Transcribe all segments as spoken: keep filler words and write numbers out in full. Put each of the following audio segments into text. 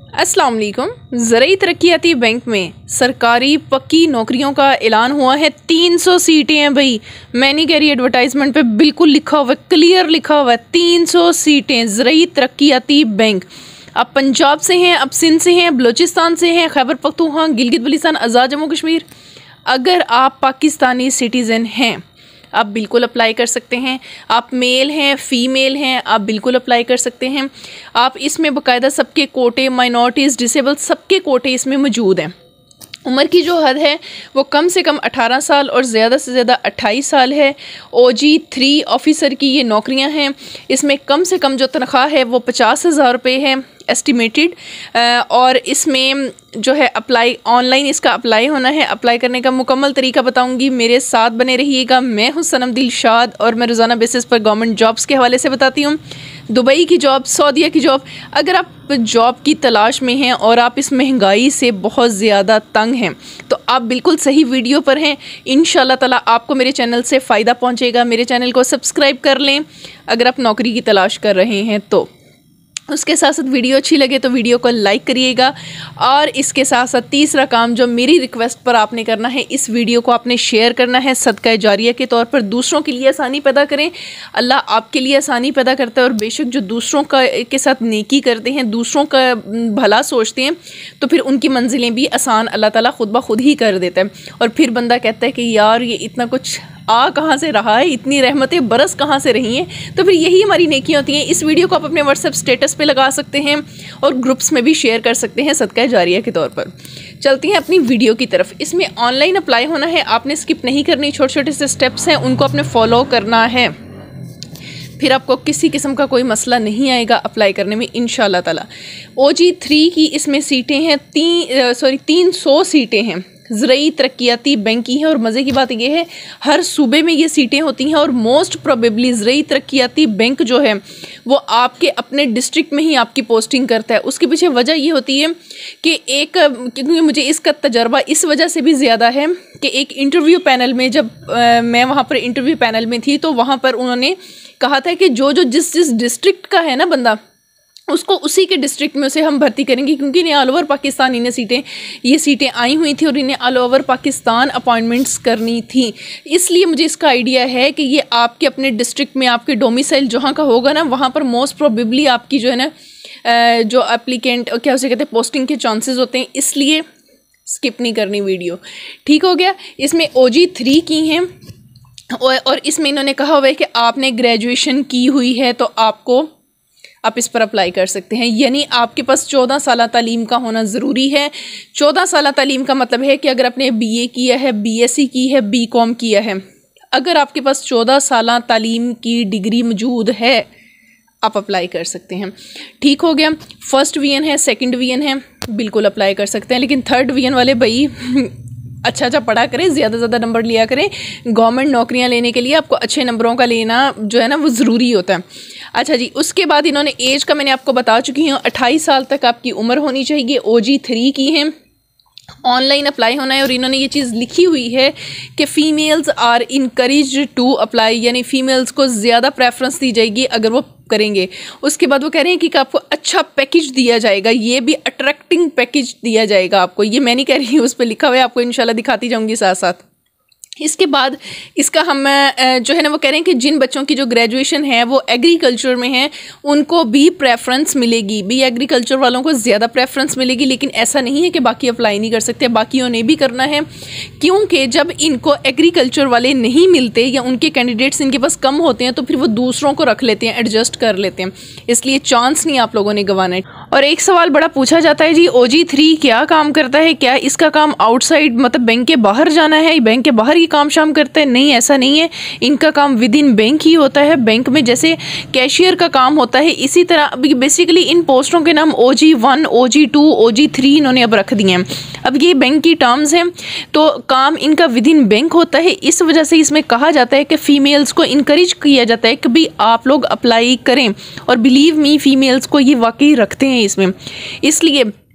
अस्सलाम वालेकुम। ज़राई तरक्याती बैंक में सरकारी पक्की नौकरियों का ऐलान हुआ है। तीन सौ सीटें हैं भाई, मैं नहीं कह रही, एडवर्टाइजमेंट पे बिल्कुल लिखा हुआ है, क्लियर लिखा हुआ है, तीन सौ सीटें। ज़राई तरक्याती बैंक। आप पंजाब से हैं, आप सिंध से हैं, बलूचिस्तान से हैं, खैबर पख्तूनख्वा, गिलगित बल्तिस्तान, आज़ाद जम्मू कश्मीर, अगर आप पाकिस्तानी सिटीज़न हैं आप बिल्कुल अप्लाई कर सकते हैं। आप मेल हैं, फ़ीमेल हैं, आप बिल्कुल अप्लाई कर सकते हैं। आप इसमें बाकायदा सबके कोटे, माइनॉरिटीज़, डिसेबल, सबके कोटे इसमें मौजूद हैं। उम्र की जो हद है वो कम से कम अठारह साल और ज़्यादा से ज़्यादा अट्ठाईस साल है। ओ जी थ्री ऑफ़िसर की ये नौकरियां हैं। इसमें कम से कम जो तनख्वाह है वो पचास हज़ार रुपये है एस्टिमेटेड। और इसमें जो है अप्लाई ऑनलाइन इसका अप्लाई होना है। अप्लाई करने का मुकम्मल तरीका बताऊंगी, मेरे साथ बने रहिएगा। मैं हूं सनम दिलशाद और मैं रोज़ाना बेसिस पर गवर्नमेंट जॉब्स के हवाले से बताती हूं। दुबई की जॉब, सऊदीया की जॉब। अगर आप जॉब की तलाश में हैं और आप इस महंगाई से बहुत ज़्यादा तंग हैं तो आप बिल्कुल सही वीडियो पर हैं। इंशाल्लाह ताला आपको मेरे चैनल से फ़ायदा पहुंचेगा। मेरे चैनल को सब्सक्राइब कर लें अगर आप नौकरी की तलाश कर रहे हैं तो। उसके साथ साथ वीडियो अच्छी लगे तो वीडियो को लाइक करिएगा। और इसके साथ साथ तीसरा काम जो मेरी रिक्वेस्ट पर आपने करना है, इस वीडियो को आपने शेयर करना है सदका जारिया के तौर पर। दूसरों के लिए आसानी पैदा करें, अल्लाह आपके लिए आसानी पैदा करता है। और बेशक जो दूसरों का के साथ नेकी करते हैं, दूसरों का भला सोचते हैं, तो फिर उनकी मंजिलें भी आसान अल्लाह ताला खुद ब खुद ही कर देता है। और फिर बंदा कहता है कि यार ये इतना कुछ आ कहाँ से रहा है, इतनी रहमतें बरस कहाँ से रही हैं। तो फिर यही हमारी नेकियां होती हैं। इस वीडियो को आप अपने व्हाट्सएप स्टेटस पे लगा सकते हैं और ग्रुप्स में भी शेयर कर सकते हैं सदका जारिया के तौर पर। चलती हैं अपनी वीडियो की तरफ। इसमें ऑनलाइन अप्लाई होना है, आपने स्किप नहीं करनी। छोटे छोटे से स्टेप्स हैं, उनको आपने फॉलो करना है, फिर आपको किसी किस्म का कोई मसला नहीं आएगा अप्लाई करने में इंशाल्लाह ताला। ओ जी थ्री की इसमें सीटें हैं, तीन सॉरी तीन सौ सीटें हैं। ज़राई तरक्याती बैंक की है। और मज़े की बात यह है हर सूबे में ये सीटें होती हैं। और most probably Zarai Taraqiati Bank जो है वो आपके अपने डिस्ट्रिक्ट में ही आपकी पोस्टिंग करता है। उसके पीछे वजह ये होती है कि एक, क्योंकि मुझे इसका तजर्बा इस वजह से भी ज़्यादा है कि एक इंटरव्यू पैनल में जब आ, मैं वहाँ पर इंटरव्यू पैनल में थी तो वहाँ पर उन्होंने कहा था कि जो जो जिस जिस डिस्ट्रिक्ट का है ना बंदा, उसको उसी के डिस्ट्रिक्ट में उसे हम भर्ती करेंगे। क्योंकि इन्हें ऑल ओवर पाकिस्तान इन्हें सीटें ये सीटें आई हुई थी और इन्हें ऑल ओवर पाकिस्तान अपॉइंटमेंट्स करनी थी। इसलिए मुझे इसका आइडिया है कि ये आपके अपने डिस्ट्रिक्ट में, आपके डोमिसाइल जहाँ का होगा ना, वहाँ पर मोस्ट प्रोबेबली आपकी जो है ना जो एप्लीकेंट क्या उसे कहते हैं पोस्टिंग के चांसेस होते हैं। इसलिए स्किप नहीं करनी वीडियो, ठीक हो गया। इसमें ओ जी थ्री की हैं और इसमें इन्होंने कहा हुआ है कि आपने ग्रेजुएशन की हुई है तो आपको आप इस पर अप्लाई कर सकते हैं। यानी आपके पास चौदह साल तालीम का होना ज़रूरी है। चौदह साल तालीम का मतलब है कि अगर आपने बीए किया है, बीएससी की है, बीकॉम किया है, अगर आपके पास चौदह साल तालीम की डिग्री मौजूद है आप अप्लाई कर सकते हैं, ठीक हो गया। फर्स्ट वीएन है, सेकंड वीएन है, बिल्कुल अप्लाई कर सकते हैं। लेकिन थर्ड वीएन वाले भाई अच्छा अच्छा पढ़ा करें, ज़्यादा ज़्यादा नंबर लिया करें। गवर्नमेंट नौकरियां लेने के लिए आपको अच्छे नंबरों का लेना जो है ना वो ज़रूरी होता है। अच्छा जी, उसके बाद इन्होंने एज का मैंने आपको बता चुकी हूँ, अट्ठाईस साल तक आपकी उम्र होनी चाहिए। ओ जी थ्री की हैं, ऑनलाइन अप्लाई होना है। और इन्होंने ये चीज़ लिखी हुई है कि females are encouraged to apply, यानी फ़ीमेल्स को ज़्यादा प्रेफरेंस दी जाएगी अगर वो करेंगे। उसके बाद वो कह रहे हैं कि आपको अच्छा पैकेज दिया जाएगा, ये भी अट्रैक्टिंग पैकेज दिया जाएगा आपको। ये मैं नहीं कह रही हूँ, उस पर लिखा हुआ है, आपको इंशाल्लाह दिखाती जाऊँगी साथ साथ। इसके बाद इसका हम जो है ना वो कह रहे हैं कि जिन बच्चों की जो ग्रेजुएशन है वो एग्रीकल्चर में है उनको भी प्रेफरेंस मिलेगी। भी एग्रीकल्चर वालों को ज़्यादा प्रेफरेंस मिलेगी। लेकिन ऐसा नहीं है कि बाकी अप्लाई नहीं कर सकते, बाकियों ने भी करना है। क्योंकि जब इनको एग्रीकल्चर वाले नहीं मिलते या उनके कैंडिडेट्स इनके पास कम होते हैं तो फिर वो दूसरों को रख लेते हैं, एडजस्ट कर लेते हैं। इसलिए चांस नहीं आप लोगों ने गंवाना है। और एक सवाल बड़ा पूछा जाता है, जी ओ जी थ्री क्या काम करता है? क्या इसका काम आउटसाइड मतलब बैंक के बाहर जाना है, बैंक के बाहर काम शाम करते हैं? नहीं, ऐसा नहीं है। इनका काम विद इन बैंक ही होता है। बैंक में जैसे कैशियर का काम होता है इसी तरह बेसिकली इन पोस्टों के नाम O G one, O G two, O G three इन्होंने अब रख दिए हैं। अब ये बैंक की टर्म्स हैं तो काम इनका विद इन बैंक होता है। इस वजह से इसमें कहा जाता है कि फ़ीमेल्स को इनकरेज किया जाता है कि भाई आप लोग अप्लाई करें। और बिलीव मी फ़ीमेल्स को ये वाकई रखते हैं इसमें। इसलिए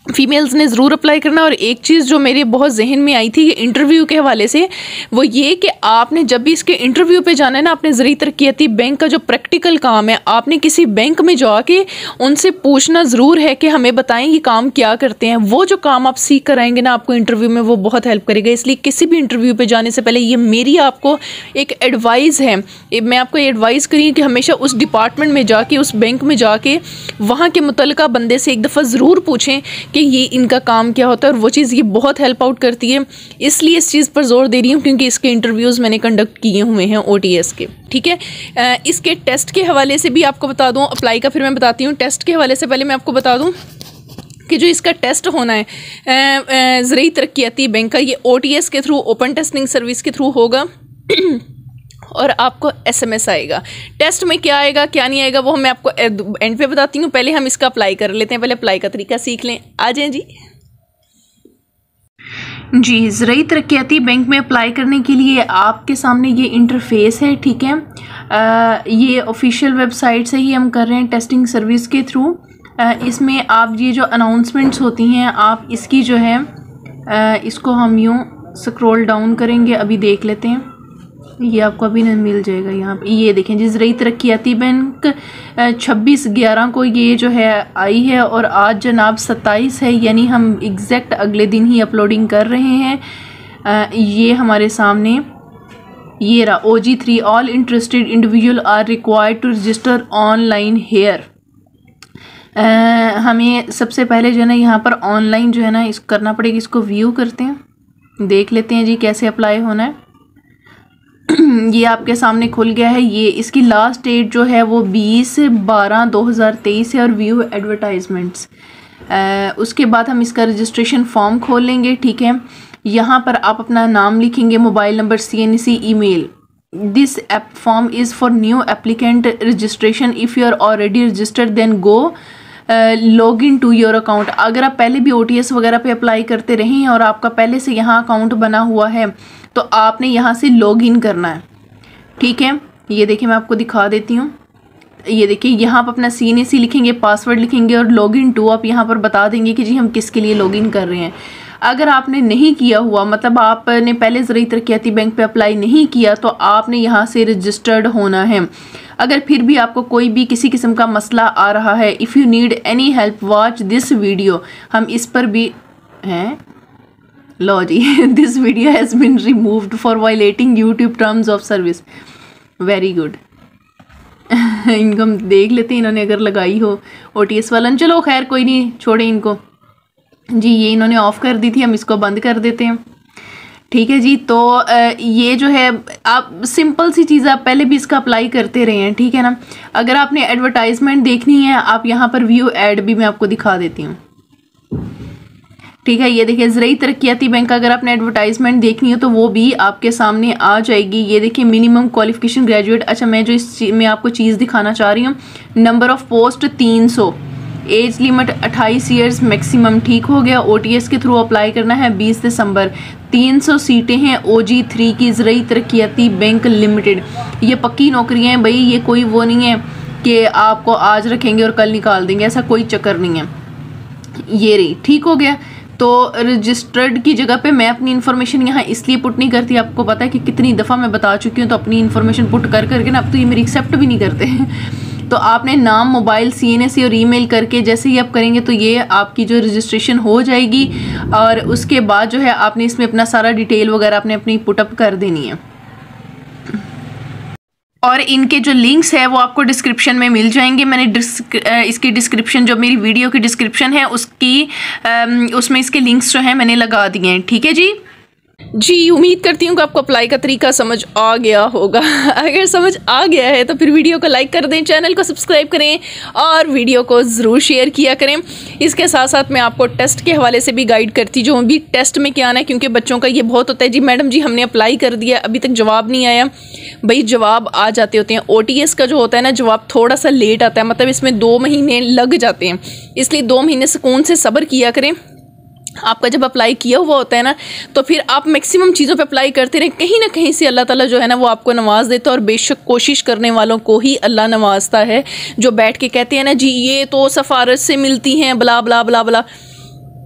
फीमेल्स ने ज़रूर अप्लाई करना। और एक चीज़ जो मेरे बहुत जहन में आई थी इंटरव्यू के हवाले से, वो ये कि आपने जब भी इसके इंटरव्यू पे जाना है ना, आपने ज़रूरी तरक्याती बैंक का जो प्रैक्टिकल काम है, आपने किसी बैंक में जाके उनसे पूछना ज़रूर है कि हमें बताएं ये काम क्या करते हैं। वो जो काम आप सीख कर आएंगे ना आपको इंटरव्यू में, वो बहुत हेल्प करेगा। इसलिए किसी भी इंटरव्यू पर जाने से पहले ये मेरी आपको एक एडवाइस है, मैं आपको ये एडवाइस करी कि हमेशा उस डिपार्टमेंट में जाके, उस बैंक में जाके वहाँ के मुतल्लिका बंदे से एक दफ़ा ज़रूर पूछें कि ये इनका काम क्या होता है। और वो चीज़ ये बहुत हेल्प आउट करती है। इसलिए इस चीज़ पर जोर दे रही हूँ क्योंकि इसके इंटरव्यूज़ मैंने कंडक्ट किए हुए हैं ओटीएस के, ठीक है। इसके टेस्ट के हवाले से भी आपको बता दूँ, अप्लाई का फिर मैं बताती हूँ। टेस्ट के हवाले से पहले मैं आपको बता दूँ कि जो इसका टेस्ट होना है ज़रूरी तरक्याती बैंक का, ये ओटीएस के थ्रू, ओपन टेस्टिंग सर्विस के थ्रू होगा और आपको एसएमएस आएगा। टेस्ट में क्या आएगा क्या नहीं आएगा वो मैं आपको एंड पे बताती हूँ। पहले हम इसका अप्लाई कर लेते हैं, पहले अप्लाई का तरीका सीख लें। आ जाएं जी। जी, ज़रूरी तरक्याती बैंक में अप्लाई करने के लिए आपके सामने ये इंटरफेस है, ठीक है। आ, ये ऑफिशियल वेबसाइट से ही हम कर रहे हैं टेस्टिंग सर्विस के थ्रू। इसमें आप ये जो अनाउंसमेंट्स होती हैं, आप इसकी जो है आ, इसको हम यूँ स्क्रॉल डाउन करेंगे, अभी देख लेते हैं। ये आपको अभी नहीं मिल जाएगा यहाँ पे। ये देखें जी, ज़रूरी तरक्याती बैंक छब्बीस ग्यारह को ये जो है आई है और आज जनाब सत्ताईस है, यानी हम एग्जैक्ट अगले दिन ही अपलोडिंग कर रहे हैं। ये हमारे सामने ये रहा, O G three all interested individual are required to register online here. हमें सबसे पहले जो है ना यहाँ पर ऑनलाइन जो है ना इस करना पड़ेगा। इसको व्यू करते हैं, देख लेते हैं जी कैसे अप्लाई होना है। ये आपके सामने खुल गया है। ये इसकी लास्ट डेट जो है वो बीस बारह दो हज़ार तेईस है और व्यू एडवर्टाइजमेंट्स। उसके बाद हम इसका रजिस्ट्रेशन फॉर्म खोल लेंगे, ठीक है। यहाँ पर आप अपना नाम लिखेंगे, mobile number, C N C, email. This app form is for new applicant registration. If you are already registered then go log in to your account. अगर आप पहले भी ओटीएस वगैरह पे अप्लाई करते रहे हैं और आपका पहले से यहाँ अकाउंट बना हुआ है तो आपने यहाँ से लॉग इन करना है, ठीक है। ये देखिए मैं आपको दिखा देती हूँ। ये देखिए यहाँ आप अपना सी एन सी लिखेंगे, पासवर्ड लिखेंगे और लॉग इन टू आप यहाँ पर बता देंगे कि जी हम किसके लिए लॉग इन कर रहे हैं। अगर आपने नहीं किया हुआ, मतलब आपने पहले ज़रूरी तरक्याती बैंक पे अप्लाई नहीं किया, तो आपने यहाँ से रजिस्टर्ड होना है। अगर फिर भी आपको कोई भी किसी किस्म का मसला आ रहा है, if you need any help watch this video, हम इस पर भी हैं। लो जी, this video has been removed for violating YouTube terms of service. Very good. इनको हम देख लेते हैं इन्होंने अगर लगाई हो ओटीएस वाला। चलो खैर कोई नहीं, छोड़े इनको जी। ये इन्होंने ऑफ़ कर दी थी, हम इसको बंद कर देते हैं, ठीक है जी। तो ये जो है आप सिंपल सी चीज़, आप पहले भी इसका अप्लाई करते रहे हैं, ठीक है ना। अगर आपने एडवर्टाइजमेंट देखनी है, आप यहाँ पर व्यू ऐड भी मैं आपको दिखा देती हूँ, ठीक है। ये देखिए ज़रूरी तरक्याती बैंक, अगर आपने एडवर्टाइजमेंट देखनी हो तो वो भी आपके सामने आ जाएगी। ये देखिए मिनिमम क्वालिफिकेशन ग्रेजुएट। अच्छा, मैं जो इस में आपको चीज़ दिखाना चाह रही हूँ, नंबर ऑफ़ पोस्ट तीन सौ, एज लिमिट अट्ठाईस ईयर्स मैक्सिमम, ठीक हो गया। ओटीएस के थ्रू अप्लाई करना है बीस दिसंबर। तीन सौ सीटें हैं ओ जी थ्री की, ज़रूरी तरक्याती बैंक लिमिटेड। ये पक्की नौकरियां हैं भाई, ये कोई वो नहीं है कि आपको आज रखेंगे और कल निकाल देंगे, ऐसा कोई चक्कर नहीं है। ये रही, ठीक हो गया। तो रजिस्टर्ड की जगह पे मैं अपनी इन्फॉर्मेशन यहाँ इसलिए पुट नहीं करती, आपको पता है कि कितनी दफ़ा मैं बता चुकी हूँ। तो अपनी इन्फॉर्मेशन पुट कर करके ना अब तो ये मेरी एक्सेप्ट भी नहीं करते। तो आपने नाम, मोबाइल, सी एन सी और ईमेल करके जैसे ही आप करेंगे तो ये आपकी जो रजिस्ट्रेशन हो जाएगी। और उसके बाद जो है आपने इसमें अपना सारा डिटेल वगैरह आपने अपनी पुटअप कर देनी है। और इनके जो लिंक्स है वो आपको डिस्क्रिप्शन में मिल जाएंगे। मैंने डिस्क, इसकी डिस्क्रिप्शन, जो मेरी वीडियो की डिस्क्रिप्शन है उसकी उसमें इसके लिंक्स जो हैं मैंने लगा दिए हैं, ठीक है जी। जी, उम्मीद करती हूँ कि आपको अप्लाई का तरीका समझ आ गया होगा। अगर समझ आ गया है तो फिर वीडियो को लाइक कर दें, चैनल को सब्सक्राइब करें और वीडियो को ज़रूर शेयर किया करें। इसके साथ साथ मैं आपको टेस्ट के हवाले से भी गाइड करती, जो भी टेस्ट में क्या आना है, क्योंकि बच्चों का ये बहुत होता है जी मैडम जी हमने अप्लाई कर दिया अभी तक जवाब नहीं आया। भाई जवाब आ जाते होते हैं। ओटीएस का जो होता है ना जवाब थोड़ा सा लेट आता है, मतलब इसमें दो महीने लग जाते हैं। इसलिए दो महीने सुकून से सब्र किया करें। आपका जब अप्लाई किया हुआ होता है ना तो फिर आप मैक्सिमम चीज़ों पे अप्लाई करते रहें, कहीं ना कहीं से अल्लाह ताला जो है ना वो आपको नवाज देता है। और बेशक कोशिश करने वालों को ही अल्लाह नवाजता है। जो बैठ के कहते हैं ना जी ये तो सफारश से मिलती हैं, बला बला बला बला,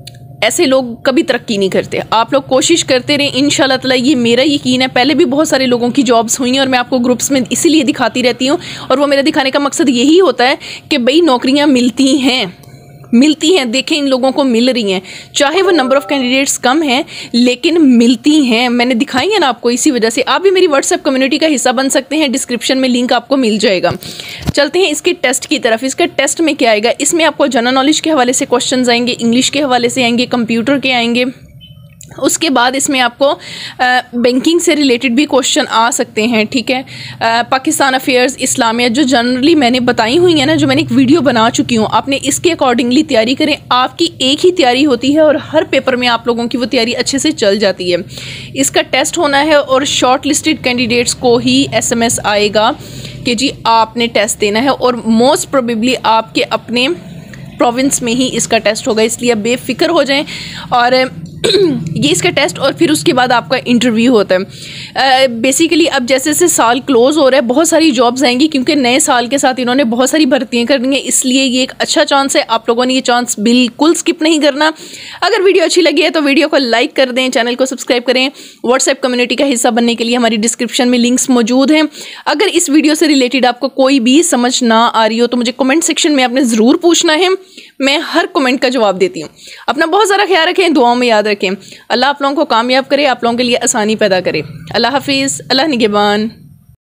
ऐसे लोग कभी तरक्की नहीं करते। आप लोग कोशिश करते रहें, इंशाल्लाह ताला, ये मेरा यकीन है। पहले भी बहुत सारे लोगों की जॉब्स हुई हैं और मैं आपको ग्रुप्स में इसीलिए दिखाती रहती हूँ, और वो मेरा दिखाने का मकसद यही होता है कि भाई नौकरियाँ मिलती हैं, मिलती हैं। देखें, इन लोगों को मिल रही हैं, चाहे वो नंबर ऑफ़ कैंडिडेट्स कम हैं लेकिन मिलती हैं। मैंने दिखाई है ना आपको, इसी वजह से। आप भी मेरी व्हाट्सएप कम्युनिटी का हिस्सा बन सकते हैं, डिस्क्रिप्शन में लिंक आपको मिल जाएगा। चलते हैं इसके टेस्ट की तरफ। इसका टेस्ट में क्या आएगा, इसमें आपको जनरल नॉलेज के हवाले से क्वेश्चन आएंगे, इंग्लिश के हवाले से आएंगे, कंप्यूटर के आएंगे। उसके बाद इसमें आपको बैंकिंग से रिलेटेड भी क्वेश्चन आ सकते हैं, ठीक है। आ, पाकिस्तान अफेयर्स, इस्लामिया, जो जनरली मैंने बताई हुई है ना, जो मैंने एक वीडियो बना चुकी हूँ, आपने इसके अकॉर्डिंगली तैयारी करें। आपकी एक ही तैयारी होती है और हर पेपर में आप लोगों की वो तैयारी अच्छे से चल जाती है। इसका टेस्ट होना है और शॉर्ट लिस्टेड कैंडिडेट्स को ही एस एम एस आएगा कि जी आपने टेस्ट देना है, और मोस्ट प्रोबेबली आपके अपने प्रोविंस में ही इसका टेस्ट होगा, इसलिए बेफिक्र हो जाएं। और ये इसका टेस्ट, और फिर उसके बाद आपका इंटरव्यू होता है। बेसिकली अब जैसे जैसे साल क्लोज़ हो रहा है, बहुत सारी जॉब्स आएंगी, क्योंकि नए साल के साथ इन्होंने बहुत सारी भर्तियां करनी है, इसलिए ये एक अच्छा चांस है। आप लोगों ने ये चांस बिल्कुल स्किप नहीं करना। अगर वीडियो अच्छी लगी है तो वीडियो को लाइक कर दें, चैनल को सब्सक्राइब करें। व्हाट्सएप कम्युनिटी का हिस्सा बनने के लिए हमारी डिस्क्रिप्शन में लिंक्स मौजूद हैं। अगर इस वीडियो से रिलेटेड आपको कोई भी समझ ना आ रही हो तो मुझे कमेंट सेक्शन में आपने ज़रूर पूछना है, मैं हर कमेंट का जवाब देती हूँ। अपना बहुत सारा ख्याल रखें, दुआओं में याद रखें। अल्लाह आप लोगों को कामयाब करे, आप लोगों के लिए आसानी पैदा करे। अल्लाह हाफिज़, अल्लाह निगहबान।